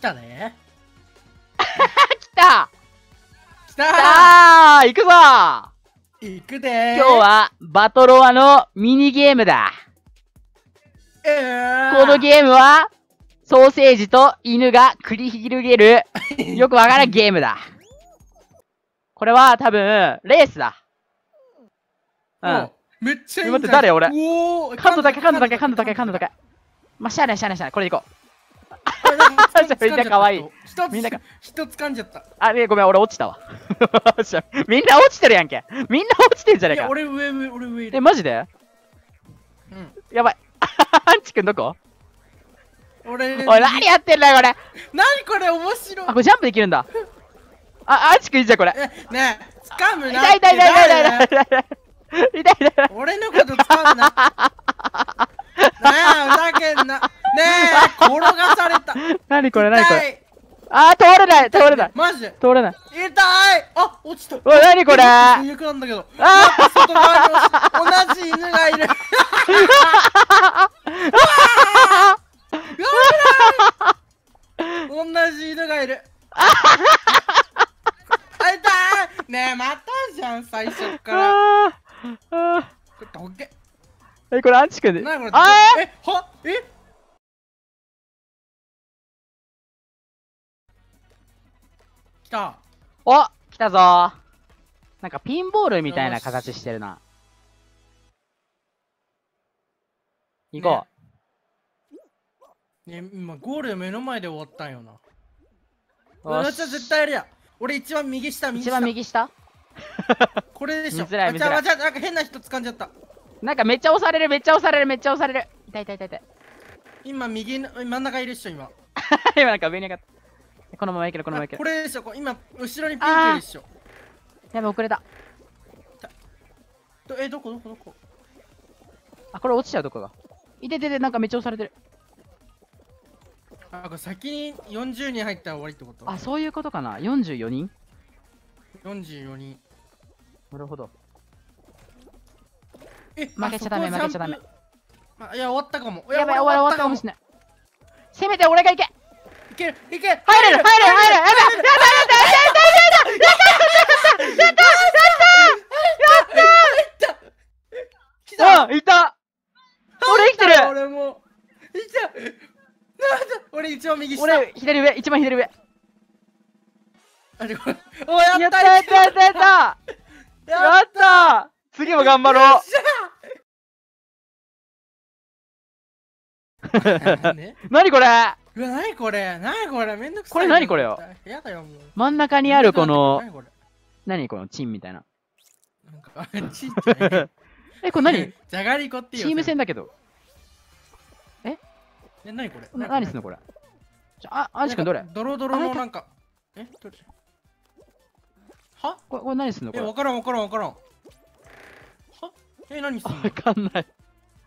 たね。 来た来たー行くぞー。 行くでー。 今日はバトロワのミニゲームだ。このゲームはソーセージと犬が繰り広げるよくわからんゲームだ。これは多分レースだ。うん。 めっちゃいい。 待って、誰俺。感度高い。まあ、しゃあない。これでいこう。みんなかわいい。 みんな人掴んじゃった。 あ、ごめん、俺落ちたわ。みんな落ちてるやんけ。みんな落ちてんじゃねえか。 俺上。 マジで？ うん。 やばい。アンチくんどこ？ おい、 何やってんだよ、これ。 何これ、面白い。 あ、これジャンプできるんだ。アンチくんいいじゃん、これ。 ねえ、掴むな。 痛い。 俺のこと掴むな。ねえ、ふざけんな。ねえ、転がされた。 何これ。あー、通れない。 マジで通れない。 痛い。あ、落ちた。 おい、何これ。 最悪なんだけど。外側に同じ犬がいる。同じ犬がいる。痛い。ねえ、またじゃん、最初から。これどけ。 これアンチくんで。 なにこれ。来た。 お、来たぞー。なんかピンボールみたいな形してるな。行こう。ね、今ゴール目の前で終わったんよな。私は絶対やるや。俺一番右下。 一番右下これでしょ。 見づらい。 なんか変な人掴んじゃった。 なんかめっちゃ押される。痛い。 今右の真ん中いるっしょ、今。 今なんか上に上がった。このままいける。 これでしょ、今後ろにピンクいるっしょ。 やばい、遅れた。 どこ。 あ、これ落ちちゃうとこが。なんかめっちゃ押されてる。 これ先に40人入ったら終わりってこと？ あ、そういうことかな。44人 ?44 人。 なるほど。 負けちゃダメ。 いや、終わったかも。 やばい、終わったかもしれない。せめて俺がいけ。 いける。 入れる。やばい。いた。俺生きてる。 俺もいた。俺一番右下。 俺左上。一番左上。 お、やった。 やった。次も頑張ろう。何これ。 何これ。めんどくさい。 これ何これよ。 やだよ、もう。 真ん中にあるこの何このチンみたいな。 なんかチンってこれ何？ じゃがりこっていう。 チーム戦だけど。 何これ？ 何すんのこれ？アンシ君どれ？ ドロドロのなんか。どれ？は？ これ何すんのこれ？ わからん。は？何すんの？ わかんない。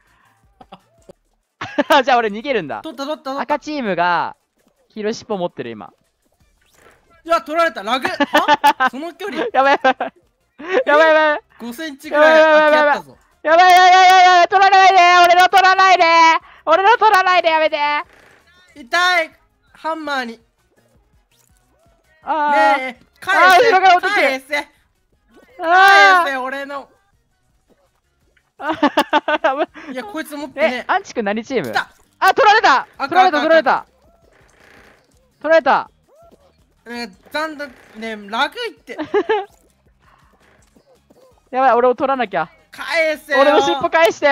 じゃあ俺逃げるんだ。 取った。 赤チームが黄色尻尾持ってる今。 いや、取られた。ラグ。は？その距離。 やばい。 5センチぐらい空きあったぞ。 やばい。取らないで。俺の取らないで。やめて。 痛い。ハンマーに。ねえ、返せ。俺の。いや、こいつ持ってね。 アンチ君何チーム？あ、取られた。 残念ね、ラグいって。 やばい、俺を取らなきゃ。 返せよ。 俺の尻尾返して。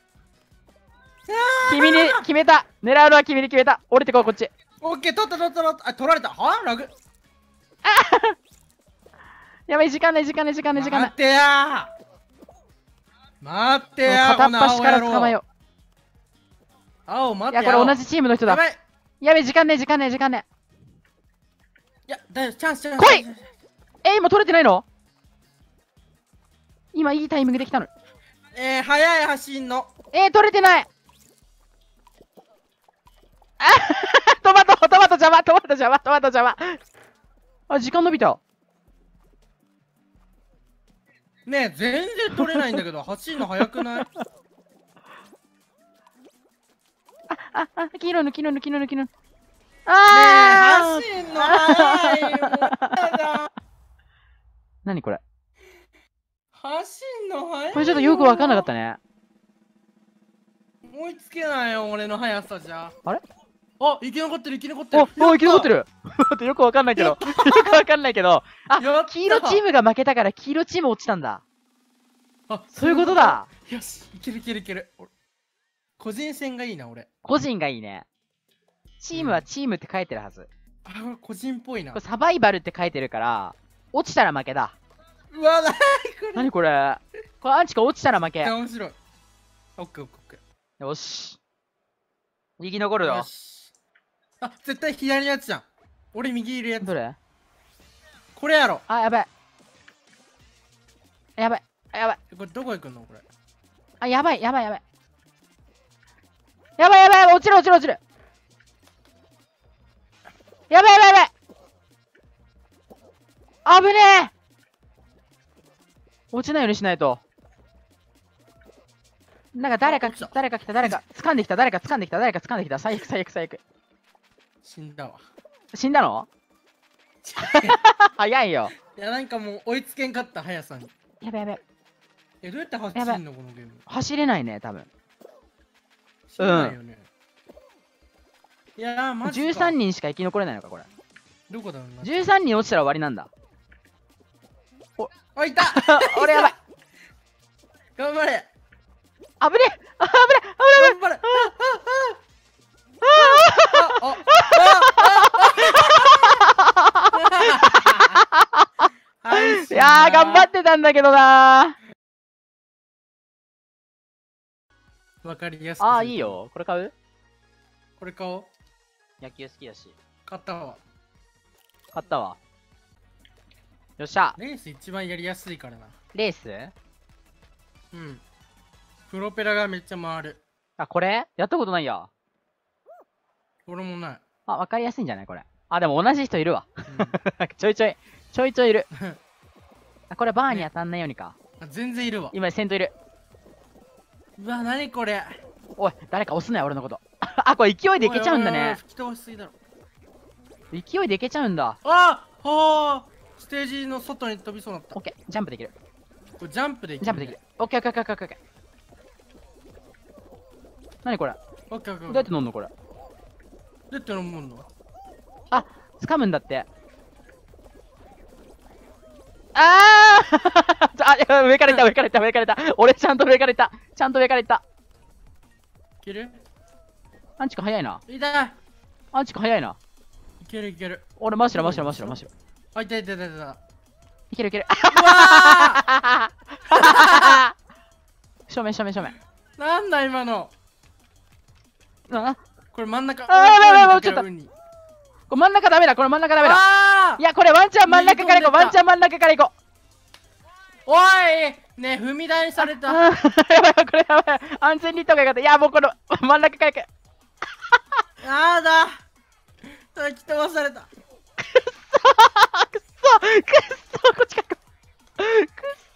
君に決めた。狙うのは君に決めた。降りてこう、こっち。 オッケー、取った。あ、取られた。は？ラグ。 やばい、時間ない。待ってや。 片っ端から捕まえよう。 青、待って。 いや、これ同じチームの人だ。やべ、時間ね。 いや、チャンス。 来い。今取れてないの？今いいタイミングできたの。 早い走んの。 取れてない。トマト邪魔。あ、時間伸びた。 ねえ、全然取れないんだけど、走るの早くない？ 黄色の。 あ走んの早いよ。もうやだ。 何これ。 走んの早いよ。 これちょっとよくわかんなかったね。 追いつけないよ、俺の速さじゃ。 あれあ、生き残ってる、生き残ってる。 生き残ってる。 る。待って、よくわかんないけど。よくわかんないけど。あ、 やった黄色チームが負けたから黄色チーム落ちたんだ。 あ、 そういうことだ。 よし、いけるいけるいける。個人戦がいいな、俺。 個人がいいね。チームはチームって書いてるはず。 あ、これ個人っぽいなこれ。サバイバルって書いてるから、落ちたら負けだ。 うわ、なにこれ。 何これ。これアンチか落ちたら負け。 面白い。オッケーオッケーオッケよし。生き残るー。 よよ。し。あ、絶対左のやつじゃん。俺右いるやつ。 どれこれやろ。 あ、やばい。やばい。やばい。 これどこ行くのこれ。 あ、やばい、やばい、やばい。やばい、やばい、落ちる、落ちる、落ちる。やばい、やばい、やばい。危ねえ。落ちないようにしないと。なんか誰か来た、誰か掴んできた、誰か掴んできた、最悪、最悪、最悪。 死んだわ。 死んだの早いよ。 いや、なんかもう追いつけんかった、速さに。 やばい、やばい。 どうやって走るのこのゲーム。 走れないね、多分。 知らないよね。いやー、マジか。 13人しか生き残れないのか、これ。 どこだろうな。 13人落ちたら終わりなんだ。 あ、いた俺やばい。 頑張れ。 危ねえ。あ、危ねえ。危頑張れ。 いやー、頑張ってたんだけどなわかりやすく。 あー、いいよ。これ買う？ これ買おう。 野球好きだし。 買ったわ。 買ったわ。よっしゃ。 レース一番やりやすいからな。 レース？ うん。プロペラがめっちゃ回る。 あ、これやったことないや。 俺もない。 あ、わかりやすいんじゃないこれ。あ、でも同じ人いるわ。 うん、 ちょいちょいいる。あ、これバーに当たんないようにか。 全然いるわ。 今、先頭いる。 うわ、なにこれ。 おい、誰か押すなよ、俺のこと。あ、これ勢いでいけちゃうんだね。 吹き飛ばしすぎだろ。 勢いでいけちゃうんだ。 ステージの外に飛びそうになった。 オッケー、ジャンプできる。 これジャンプできる、 ジャンプできる。オッケー、オッケー、オッケー、オッケー。何これ？ オッケーオッケー。 どうやって乗んのこれ？ どうやって飲むの？ あ、掴むんだって。あーあ、いや上からいった、上からいった、上からいった。俺ちゃんと上からいった。ちゃんと上からいった。 いける？ アンチ君早いな。 痛い。 アンチ君早いな。 いけるいける。 俺、マシロ、マシロ、マシロ、マシロ。 あ、痛い痛い痛い痛い。 いけるいける。 うわ正面、正面、正面。 ーなんだ今の。 あ、 これ真ん中。 あやばいやばいちょっとウニこれ真ん中ダメだ、これ真ん中ダメだ。 あいや、これワンチャン真ん中から行こう、ワンチャン真ん中から行こう。 おいねえ、踏み台にされた。 やばい、これやばい。安全に行った方がよかった。いや、もうこの真ん中から行く。 やだ。吹き飛ばされた。 くっそ、こっちから行こう。くっ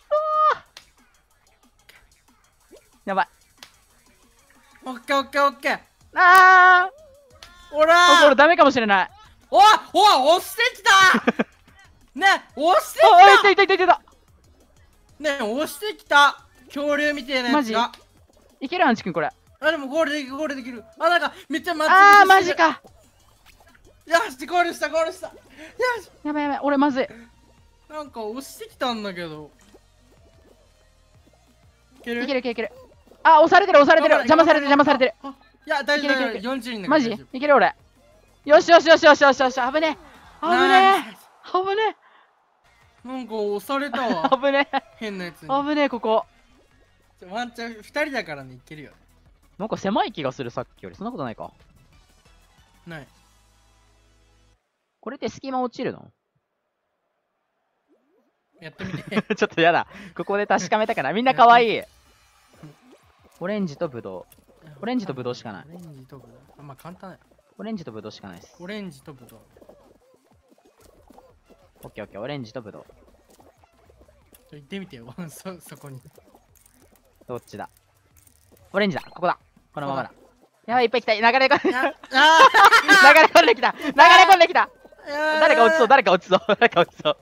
そやばい。 オッケーオッケーオッケー。 あー。 おらー。 これダメかもしれない。 おい押してきたねえ、押してきあ、いたたいたいたいたいた。 ねえ、押してきた恐竜みたいなやつが。 いけるアンチ君これ。 あ、でもゴールできる、ゴールできる。あ、なんかめっちゃ待あー、マジか。 よし、ゴールした、ゴールした。よし。 やばいやばい、俺まずい。 なんか押してきたんだけど。いけるいけるいけるいける。あ、押されてる押されてる。邪魔されてる邪魔されてる。 いや、大丈夫、 いけるいける 40人だからマジ大丈いける俺。よしよしよしよしよしよし。危ねえ。危ねえ。危ねなんか押されたわ。 え。危ねえ。 変なやつに。 危ねえ、ここ。 ワンチャン2人だからね、いけるよ。 なんか狭い気がする、さっきより。そんなことないか。 ない。 これって隙間落ちるの？ やってみて。 ちょっとやだ。ここで確かめたかな。みんな可愛い。オレンジとブドウ。オレンジとブドウしかない。 オレンジとブドウ。あ、まあ簡単や。 オレンジとブドウしかないです。 オレンジとブドウ。 オッケーオッケー、オレンジとブドウ。 行ってみてよ。そこに。 どっちだ？オレンジだ。ここだ。このままだ。 やばい、いっぱい来た。流れ込んできた。 あ流れ込んできた。流れ込んできた。誰か落ちそう、誰か落ちそう。誰か落ちそう。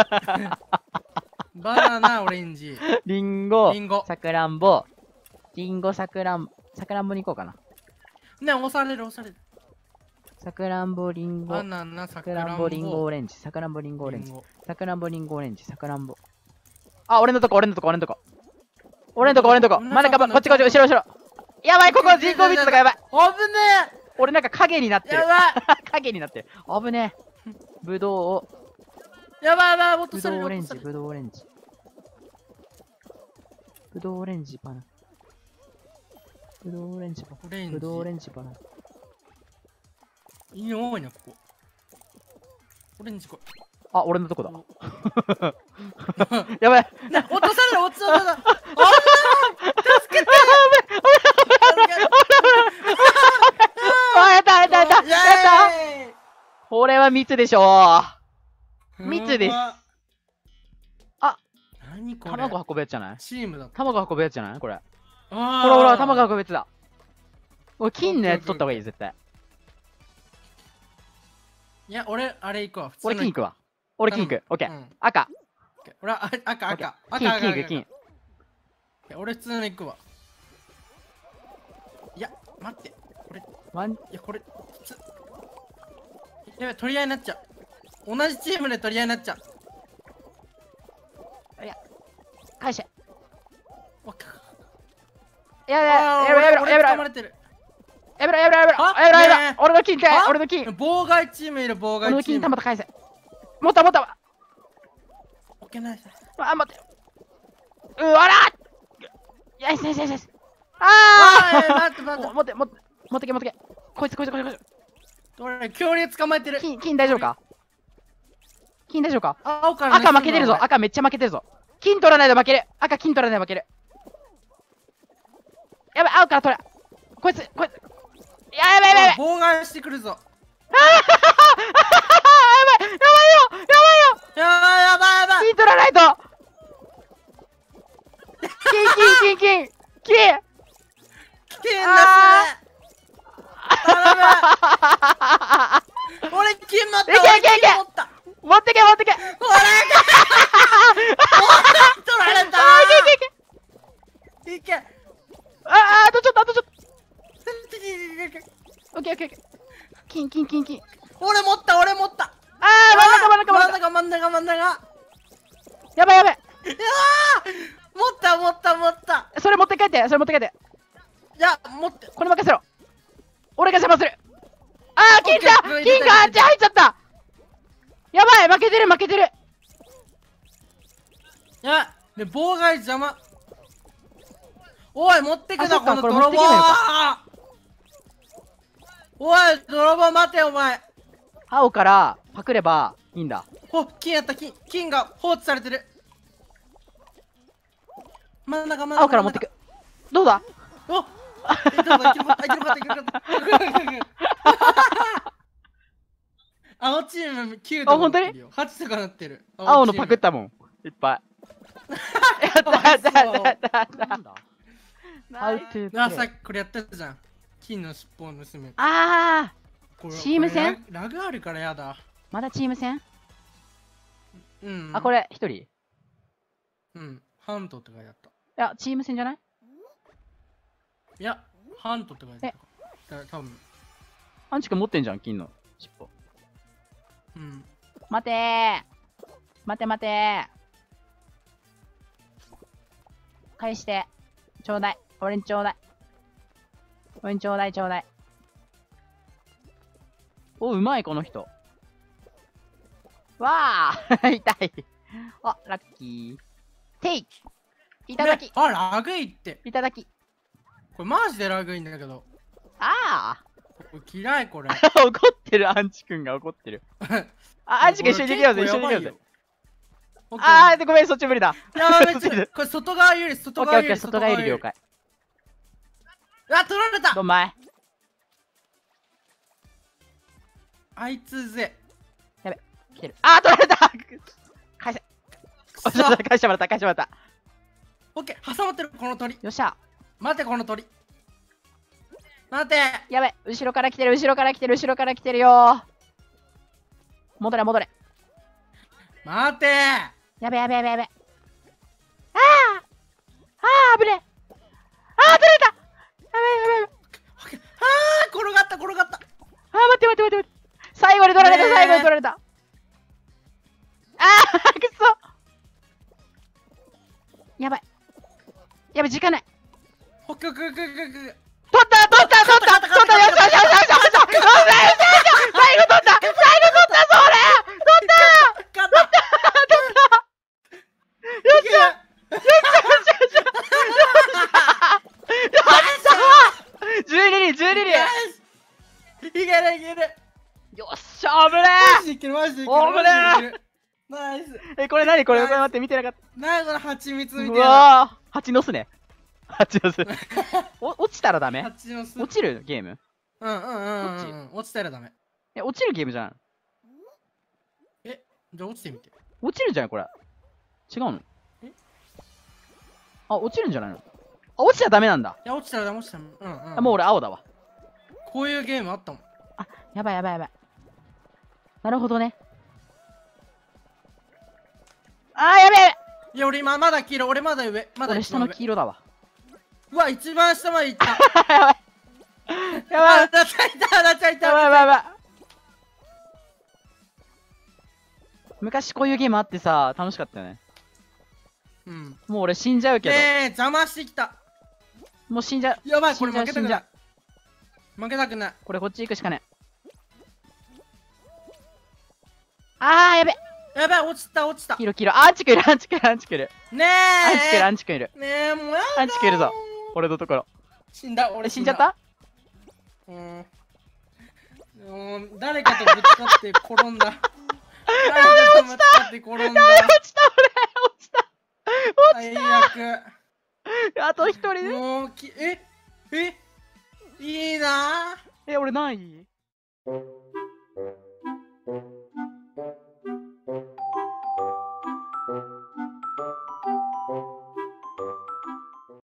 バナナ、オレンジ。 リンゴ、 リンゴ。 さくらんぼ。リンゴ、さくらんぼに行こうかな。 ね、押される、押される。 さくらんぼ、リンゴ。 バナナ、 さくらんぼ、リンゴ、オレンジ。さくらんぼ、リンゴ、オレンジリンゴ。 さくらんぼ、リンゴ、オレンジ。さくらんぼ。あ、俺のとこ、俺のとこ、俺のとこ。俺のとこ、俺のとこ。真ん中、こっちこっち、後ろ、後ろ。やばい、ここ人口密度がやばい。 危ね俺なんか影になってえ。 るや。ばい。 影になってる。危ねえ。ぶどうを。 やばいやばい、落とぶされる。 どうオレンジ、 落とされるぶどうオレンジ。ぶどうオレンジ、バナナ。ぶどうオレンジ、バナナ。 オレンジ。 ぶどうオレンジ、バナナ。 いいよ、多いな、ここ。オレンジこあ、俺のとこだ。やばい。 い。ね、落とされる、落とされる。助けてあ、やったやったやったやったやっこれは密でしょ密です。あ、 何これ卵運ぶやつじゃないチームだった。 卵運ぶやつじゃないこれ。 ほほらほら、卵運ぶやつだ。これ金のやつ取った方がいい、絶対。 いや、俺、あれ行くわ。 俺金行くわ。俺金行く。オッケー。 うん赤。 俺、赤、赤、赤。 金、 赤、 金行く、金。 いや俺、普通の行くわ。いや、待って。これ、いワン、 や、これ、やばい、取り合いになっちゃう。同じチームで取り合いになっちゃう。 返して。 わかやめろ、やめろ、やめろ、やめろ、やめろ、 掴まれてる。 やめろ、やめろ、やめろ、 あやめろ、やめろねえ、 俺の金かい、 あ俺の金。 妨害チームいる、妨俺の金、 害チーム。 たまた返せ。持った、持った。 オッケー、ナイス。 あ、待って。うわらよしよしよしよし。ああー、待って、待って。 持って、持って、持ってけ、持ってけ。こいつ、こいつ、こいつ、こい俺、恐竜捕まえてる。 つ。金大丈夫か金大丈夫か青から赤負けてるぞ、赤めっちゃ負けてるぞ。金取らないと負ける。赤金取らないと負ける。やばい、青から取れ。こいつ、こいつ。やばい、やばい、やばい。 妨害してくるぞ。 やばい、やばいよ、やばいよ。 やばい、やばい、やばい。 金取らないと。金。 危険だし。頼む。俺、金持った。 いけいけいけ俺金持った。 持ってけ、持ってけ。 俺が取られた。 あー、いけいけ。 いけ。 あー、あとちょっと、あとちょっと。オッケー、オッケー、オッケー。金。 俺持った、俺持った。 あー、真ん中。 真ん中。 やばい、やばい。 いやー、持った。 それ持って帰って、それ持って帰って。 いや、持って。 これ任せろ。俺が邪魔する。あー、金だオッケー金があっち入っちゃった。やばい、負けてる。 いや、ね、妨害邪魔。おい、持ってくな、 あそっかこれ持この泥棒ってけばよおい、泥棒待て、お前。 青からパクればいいんだ。 金やった、金が放置されてる。真ん中。 青から持ってく。どうだおっいけるかった。青チーム9 あ本当に 8とかなってる。 青のパクったもん。いっぱい。やった。 なんだ How to あ、さ play っきこれやったじゃん。金の尻尾を盗む。 あこれチーム戦これラグあるからやだ。 まだチーム戦うん。 あ、これ一人いうん。ハントって書いてあった。 や、チーム戦じゃないいや、ハントって書いてあった。多分。 アンチ君持ってんじゃん、金の尻尾。 うん。 待てー。待て。返して。ちょうだい。俺にちょうだい。お、うまい、この人。わあ痛い。あ、ラッキー。テイいただき。 あ、ラグいって。 いただき。 これマジでラグいんだけど。 あこれ嫌いこれ。 あ怒ってる、アンチ君が怒ってる。あ、アンチ君一緒にできようぜ、一緒にできようぜ。あー、ごめん、そっち無理だ。 やばい、めっちゃ。これ外側有利、外オッケーオッケー、 側有利。 外側入り了解。 あ、取られたどんまい。 あいつぜ。 来てる。あー、取られた返せ。 くそ返してもらった。 オッケー、挟まってる、この鳥。 よっしゃ。 待て、この鳥。 待て。 やべ、後ろから来てる、後ろから来てる、後ろから来てるよ。戻れ、戻れ。 待て。 やべやべやべやべ。ああああ、危ねえ。ああ、取れた。やべやべやべ。 転がった転がった。 ああ、待って待って待って待って。最後に取られた、 ねえ最後に取られた。ああ、くそ。やばい。やばい、時間ない。 ほくくくくく。 取った取った取った取った。よしよしよしよしよしよしよしよしよし。最後取った、最後取ったぞ、俺。取った勝ったよっしゃよっしゃよっしゃよっしゃよっしゃ。12人12人。 いけるいける。 よっしゃ、危ねマジでいけるマジでいける。 お危ねマジでいける。ナイス。 え。これ何これ、これ待って、見てなかった。 なにこの蜂蜜みうたいな。 わー、蜂の巣ね。蜂の巣。落ちたらダメ？ 蜂の巣。 落ちるゲーム？ うんうんうんうん。落ちたらダメ。 え、落ちるゲームじゃん。 え、じゃあ落ちてみて。 落ちるじゃん、これ。違うの？ え？ あ、落ちるんじゃないの？あ、落ちたらダメなんだ。 いや、落ちたらダメ、落ちたらダメ。うんうん。 あ、もう俺青だわ。 こういうゲームあったもん。 あ、やばいやばいやばい。なるほどね。あー、やべえ。 いや、俺今まだ黄色、俺まだ上。まだ俺下の黄色だわ。 うわ、一番下まで行った。 やばい。やばい。 あ、なっちゃいた、なっちゃいた。 やばいやばいやばい。昔こういうゲームあってさ、楽しかったよね。 うん。 もう俺死んじゃうけど。 ねえ、邪魔してきた。 もう死んじゃう。 やばい、これ死んじゃう負けたくない。負けたくない。 これこっち行くしかねえ。あー、やべ。 やばい、落ちた、落ちた。 黄色黄色。アンチクいる、アンチクいる、アンチクいる。 ねアンチクいる、 え。 アンチクいる。 ねえ、もうやだ。 アンチクいるぞ。俺のところ。 死んだ、俺え、死んじゃった？ うん。もう誰かとぶつかって転んだ。誰かとぶつかって転んだ。 落ちた、俺落ちた。 最悪。 あと一人で。 もういいなぁ。 え、俺何位？